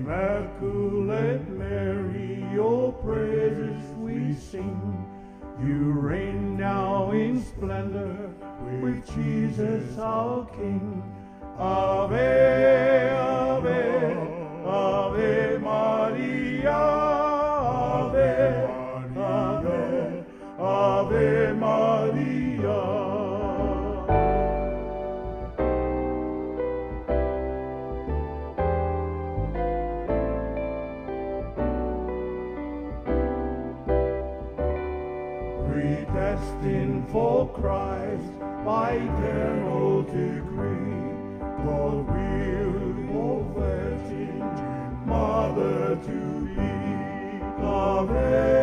Immaculate Mary, your praises we sing. You reign now in splendor with Jesus our King. Ave, Ave, Ave Maria, Ave, Ave, Ave Maria. Predestined for Christ by eternal decree, God will your virgin mother to be. Ave,